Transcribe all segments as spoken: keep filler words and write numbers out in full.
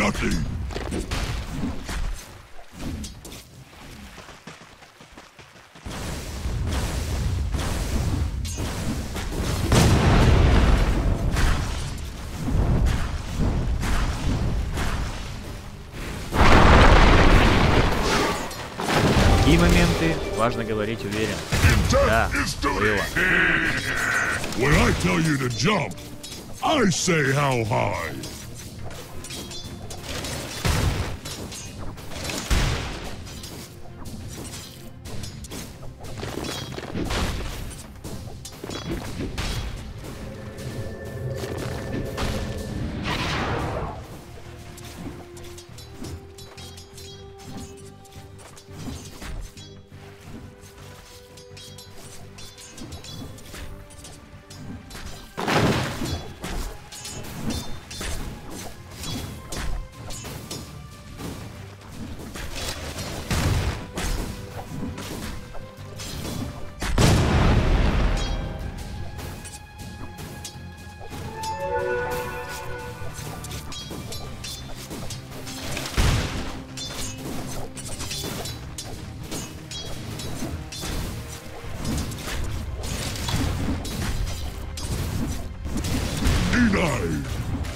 nothing. В такие моменты важно говорить уверенно. Да, было. When I tell you to jump, I say how high. Denied.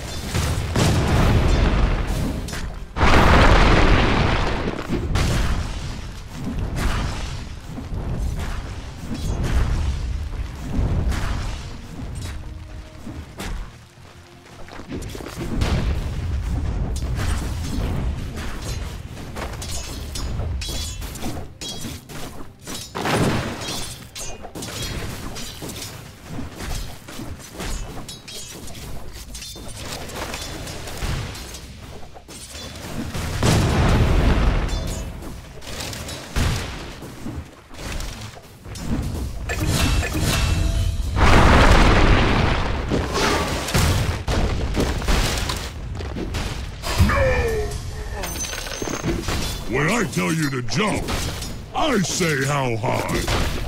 When I tell you to jump, I say how high.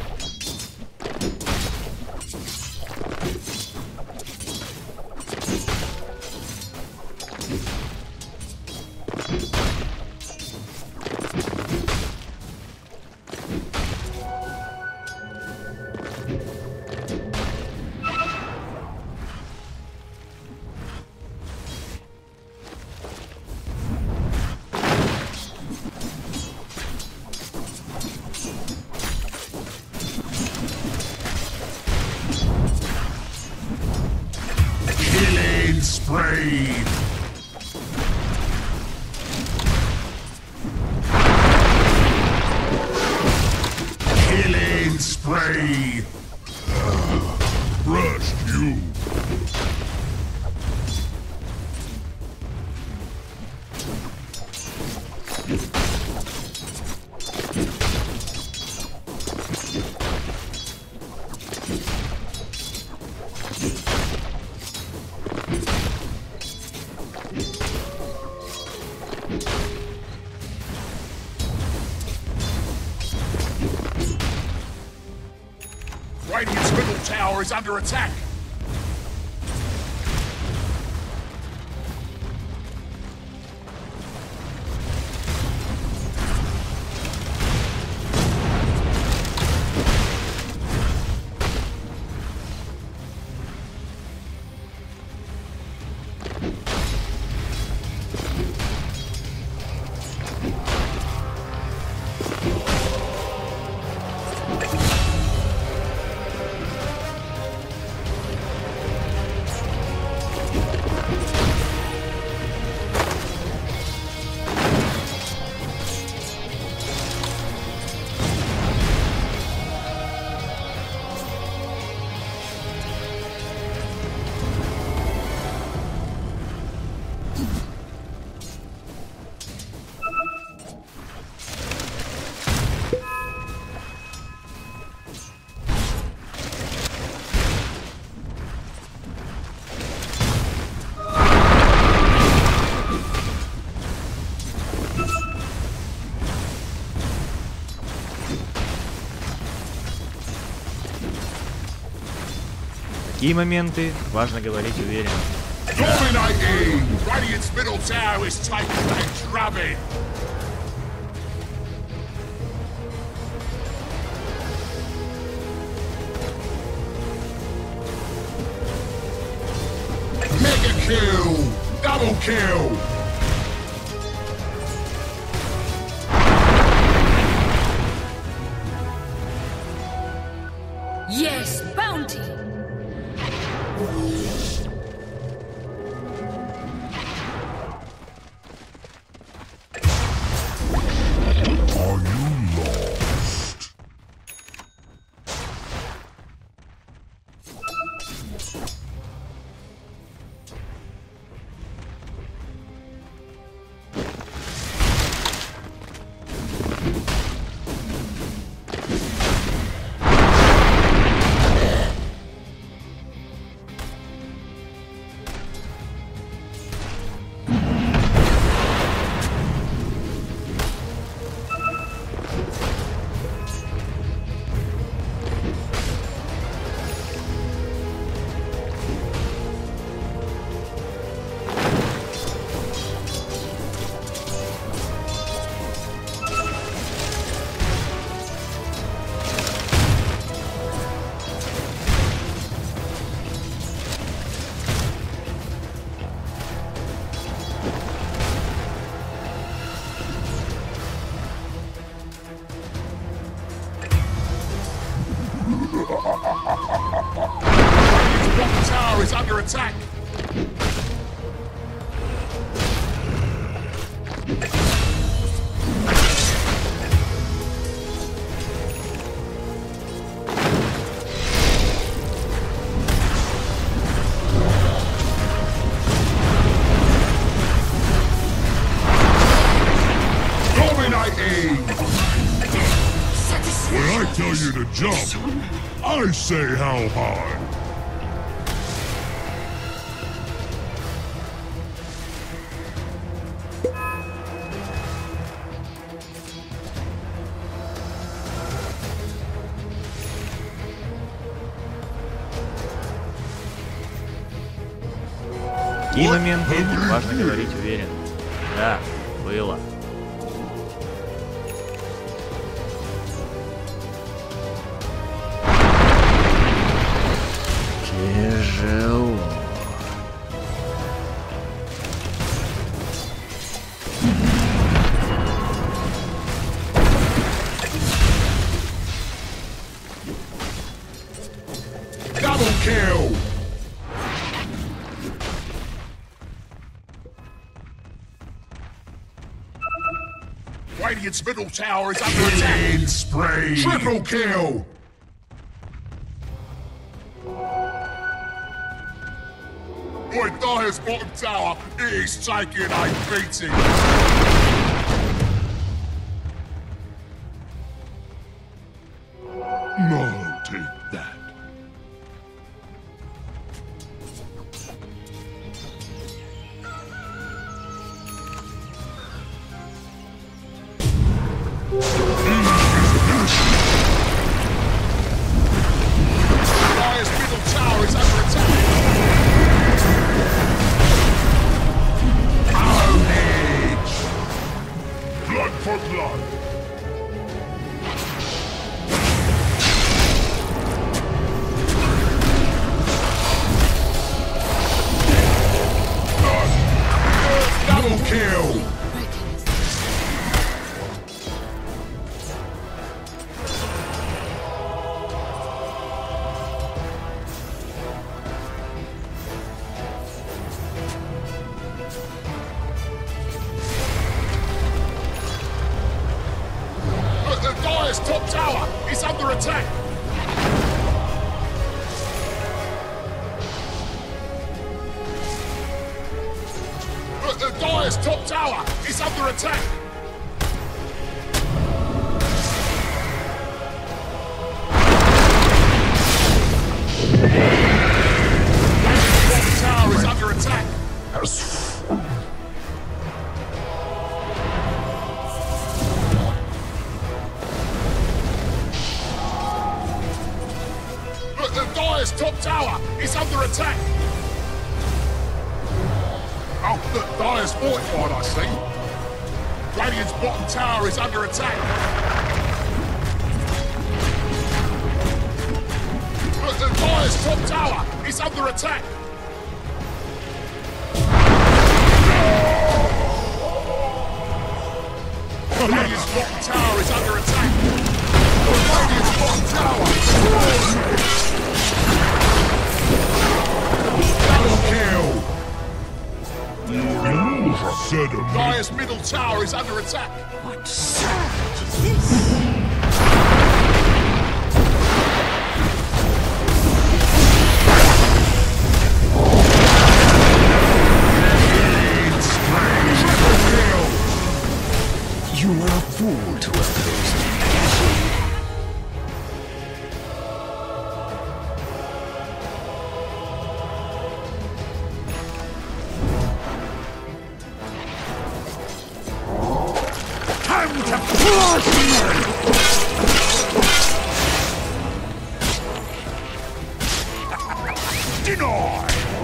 Spray. Killing spray. Uh, brushed you. Radiant's middle tower is under attack. В такие моменты важно говорить уверенно. Dominating! Radiant's middle tower is taking a drubbing! Mega kill! Double kill! Yes, bounty! Are you lost? Bottom tower is under attack! Dominating! When I tell you to jump, I say how hard. В такие моменты важно говорить уверенно. Да, было. Тяжело. Double kill! Radiant's middle tower is under attack! Spray! Triple kill! Boy, Dire's bottom tower is taking a beating! No, take that. Dire's middle tower is under attack! Carnage! Blood for blood! Double kill! The Dire's top tower is under attack! The Dire's top tower is under attack! The tower is under attack! The Dire's top tower is under attack! Oh, look, Dire's fortified, I see. Radiant's bottom tower is under attack. Look, the Dire's top tower is under attack. Radiant's bottom tower is under attack. Radiant's bottom tower. Double kill. Dire's middle tower is under attack. What surge is this? You are a fool to oppose me. Time to flush me! Deny!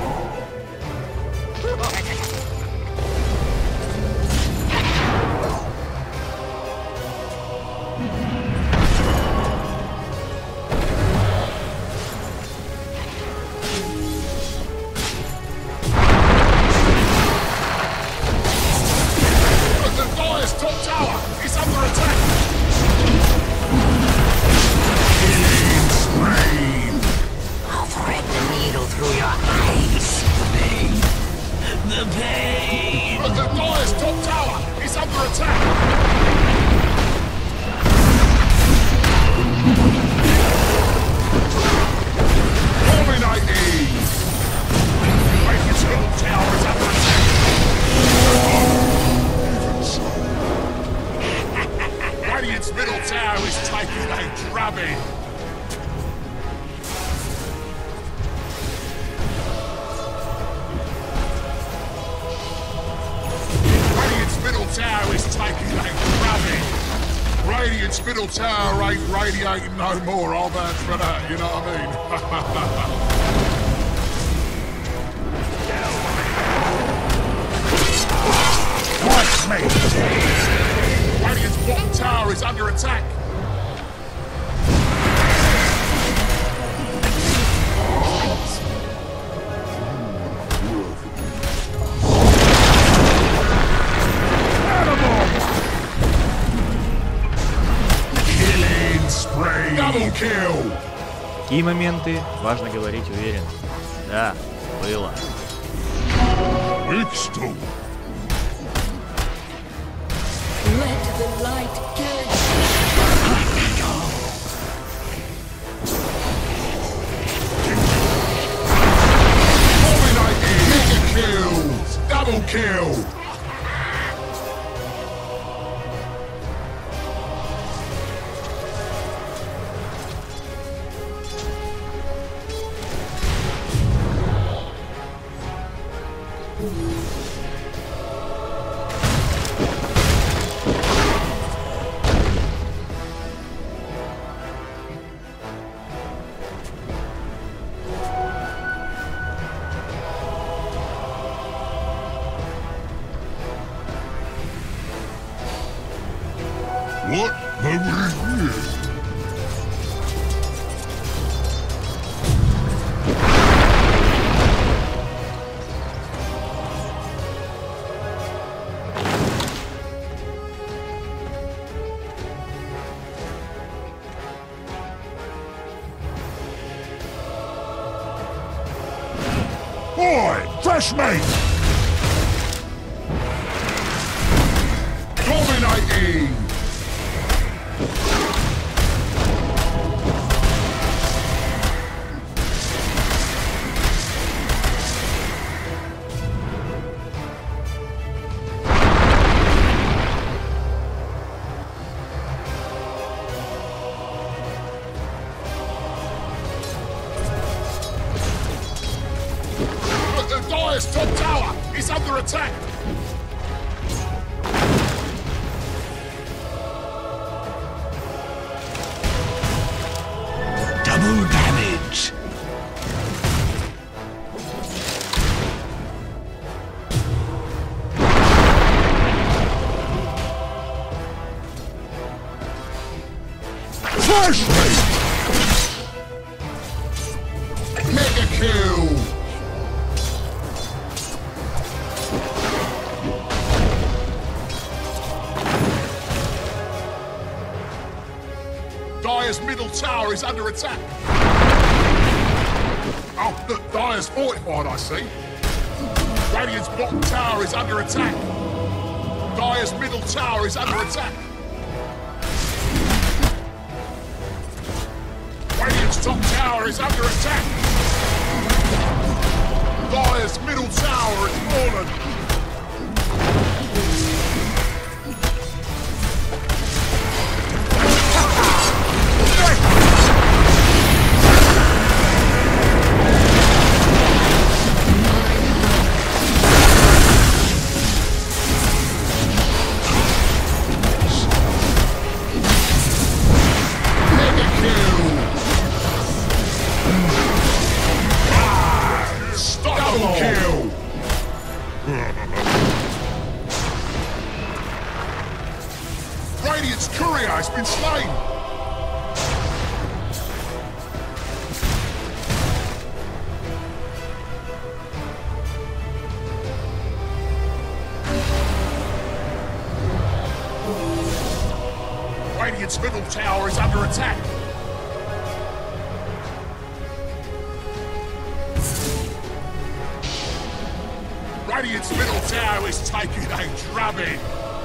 Middle tower ain't radiating no more, I'll vouch for that, you know what I mean? Watch me! Radiant's bottom tower is under attack! Такие моменты важно говорить уверенно. Да, было. Let the light guide Mega kills! Double kill! What? Nobody's here. Boy, fresh mate! Dominating! Dire's top tower is under attack! Double damage! kill! Dire's middle tower is under attack. Oh, look, Dire's fortified, I see. Radiant's bottom tower is under attack. Dire's middle tower is under attack. Radiant's top tower is under attack. Dire's middle tower is fallen. Radiant's courier has been slain! Radiant's middle tower is under attack! Radiant's middle tower is taking a drubbing!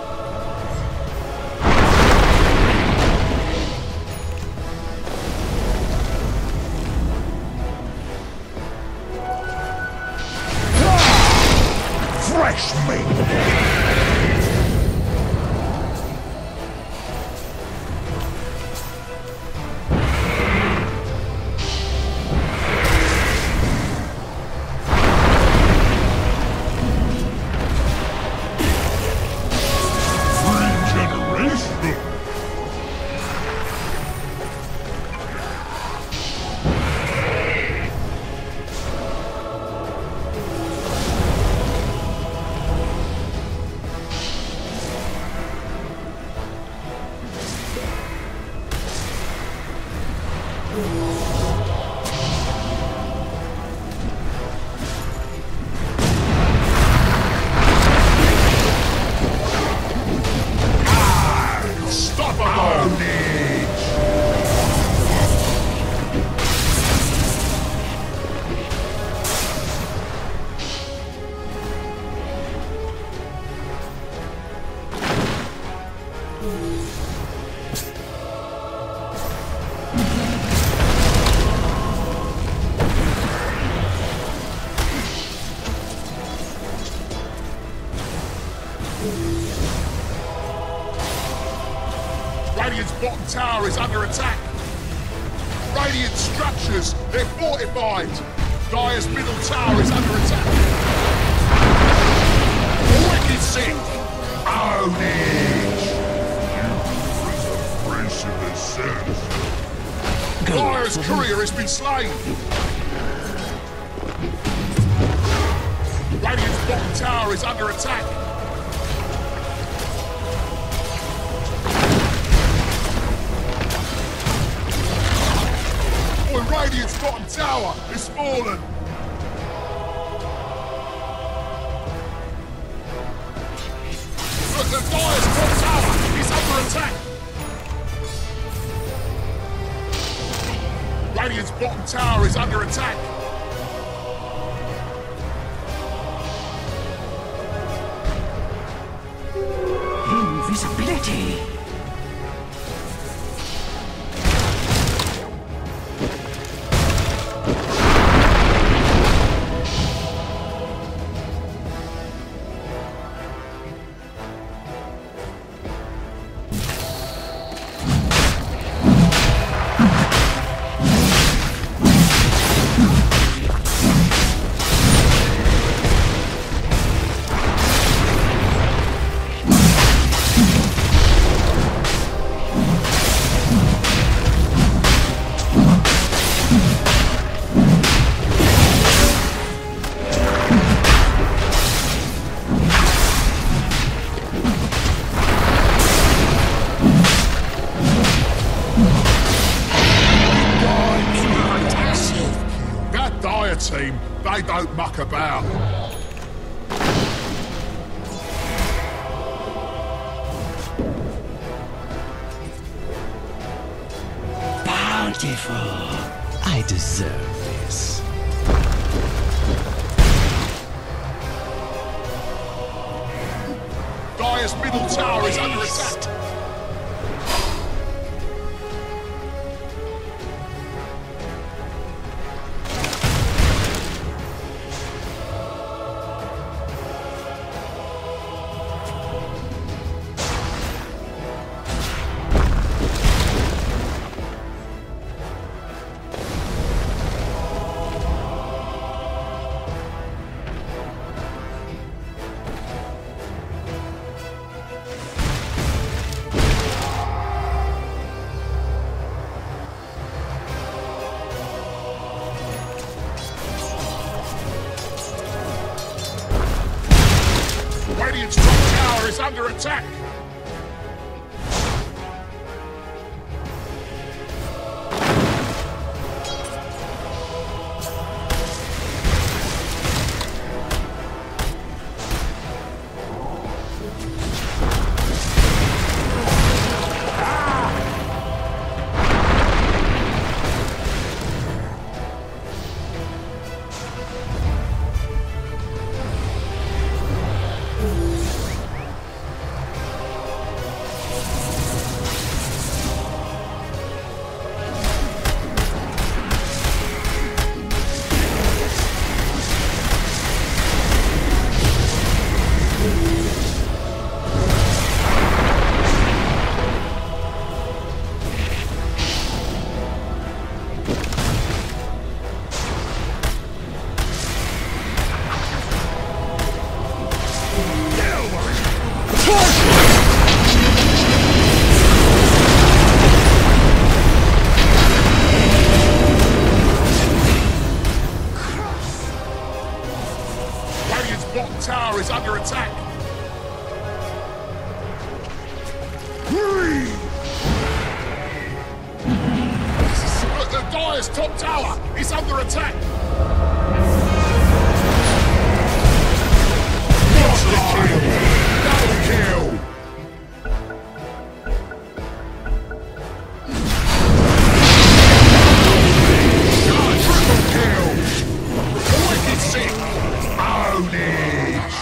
Fresh meat! Radiant's bottom tower is under attack. Radiant structures, they're fortified. Dire's middle tower is under attack. Wicked sick. Own it. You freeze of the sense. Dire's courier has been slain. Radiant's bottom tower is under attack. Radiant's bottom tower is fallen! Look, the Dire's top tower is under attack! Radiant's bottom tower is under attack! Invisibility! team. They don't muck about. Bountiful. I deserve this. Dire's middle tower is under attack. Radiant's top tower is under attack. Bottom tower is under attack. Look, the Dire's top tower is under attack. Monster kill! Double kill! Triple kill! Wicked sick! Ownage!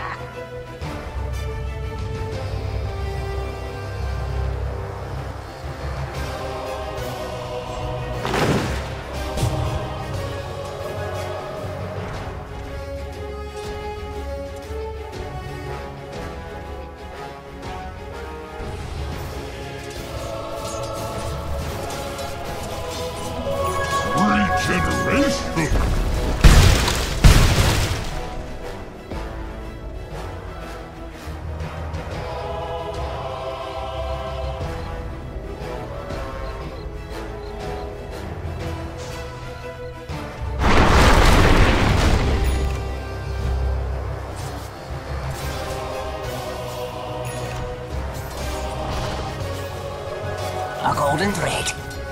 Regeneration! A golden thread.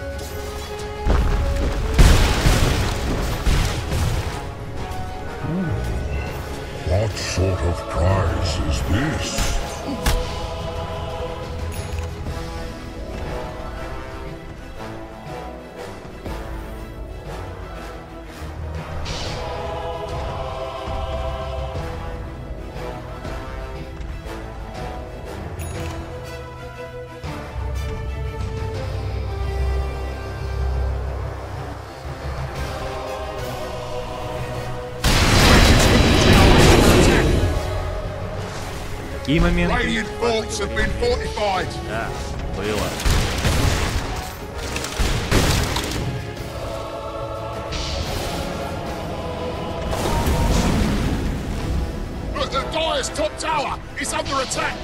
What sort of prize is this? Какие моменты? Radiant forts have been fortified. Да, было. Look, the Dire's top tower is under attack.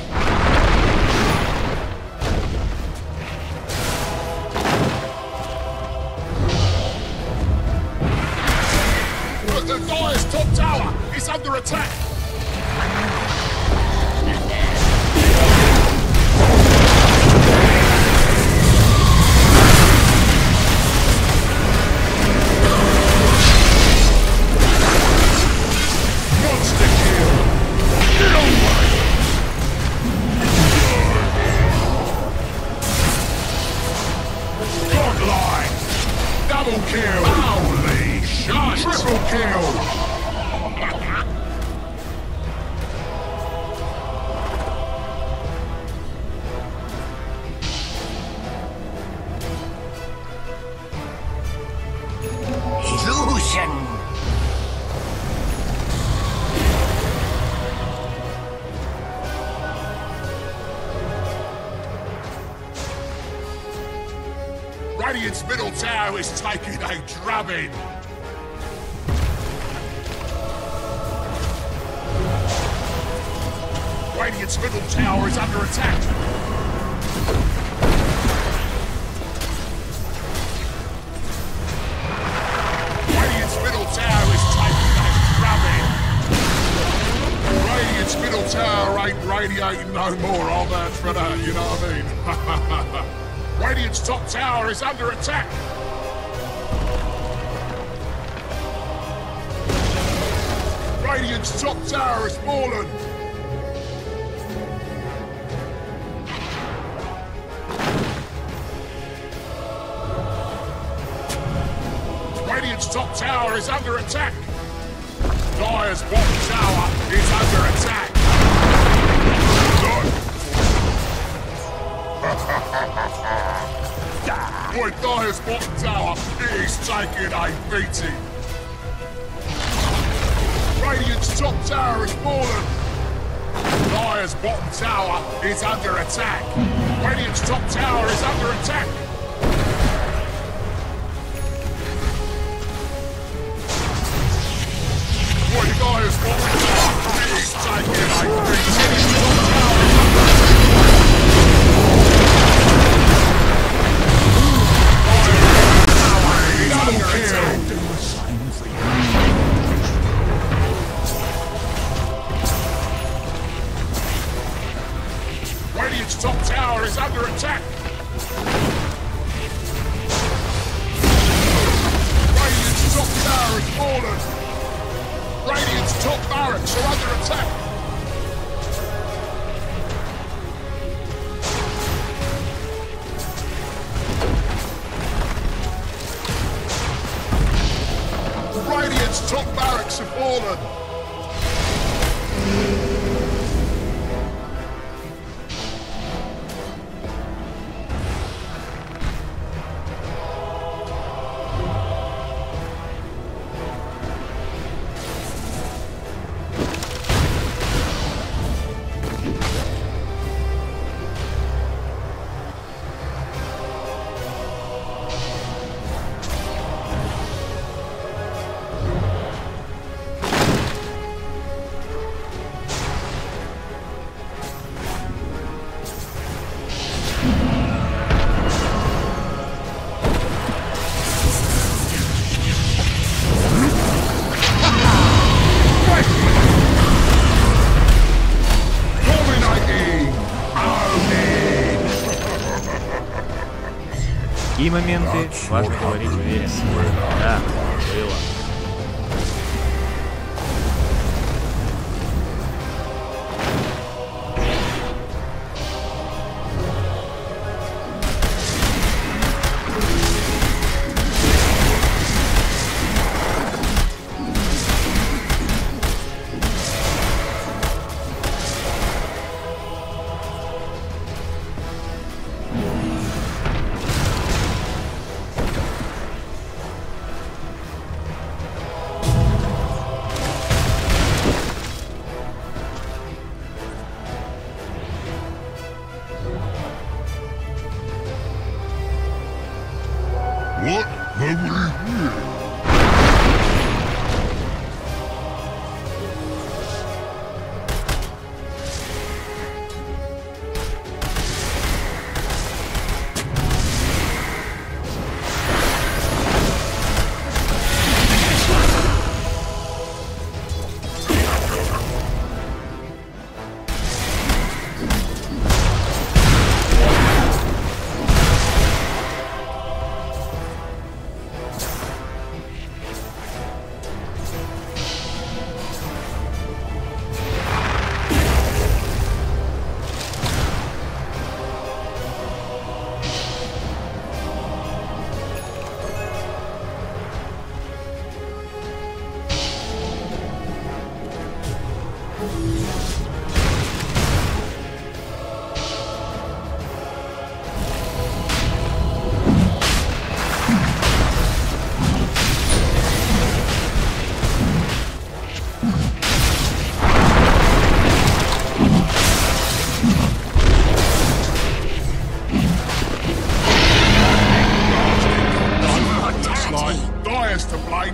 Look, the Dire's top tower is under attack. Destruction! Radiant's middle tower is taking a drubbing. Radiant's middle tower is under attack. Radiant's middle tower is taking a drubbing. Radiant's middle tower ain't radiating no more. I'll vouch for that, you know what I mean? Radiant's top tower is under attack. Radiant's top tower is fallen. Radiant's top tower is under attack. Dire's bottom tower is under attack. Boy, Dire's bottom tower is taking a beating. Radiant's top tower is fallen. Dire's bottom tower is under attack. Radiant's top tower is under attack. Boy, Dire's bottom tower is taking a beating. Top tower is under Radiant's top tower is under attack. Radiant's top tower is fallen. Radiant's top barracks are under attack. Radiant's top barracks have fallen. В такие моменты важно говорить уверенно. Да, было. blame.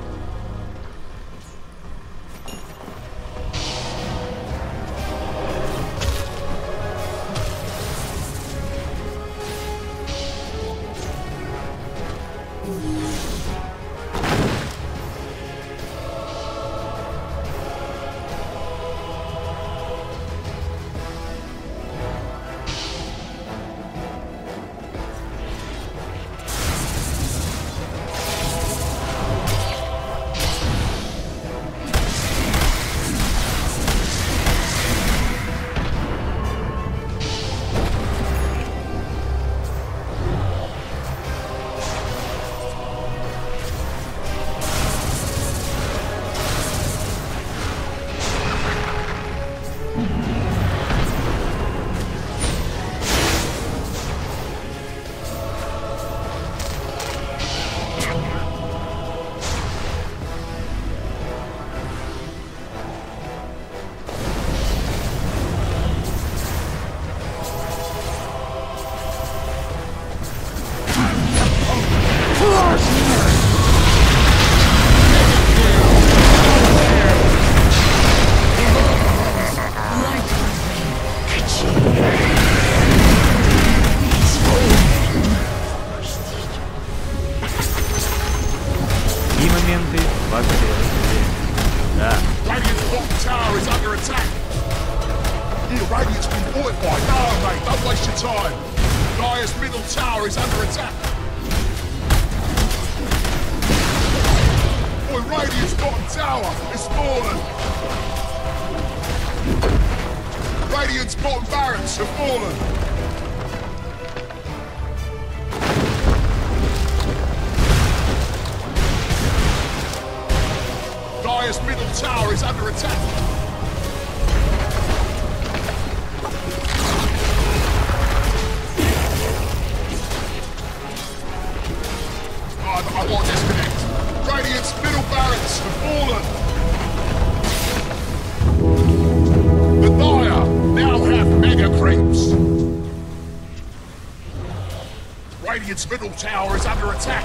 Radiant's middle tower is under attack.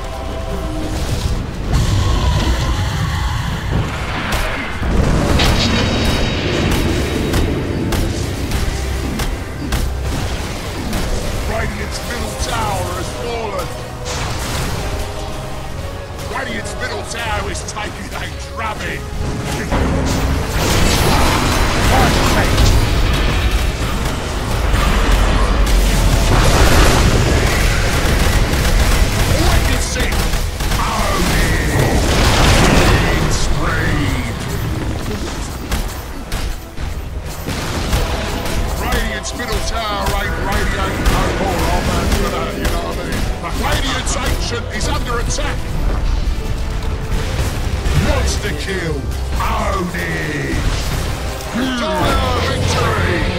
Radiant's middle tower has fallen. Radiant's middle tower is taking a drubbing. Is under attack. Monster kill. Own it. Dire victory.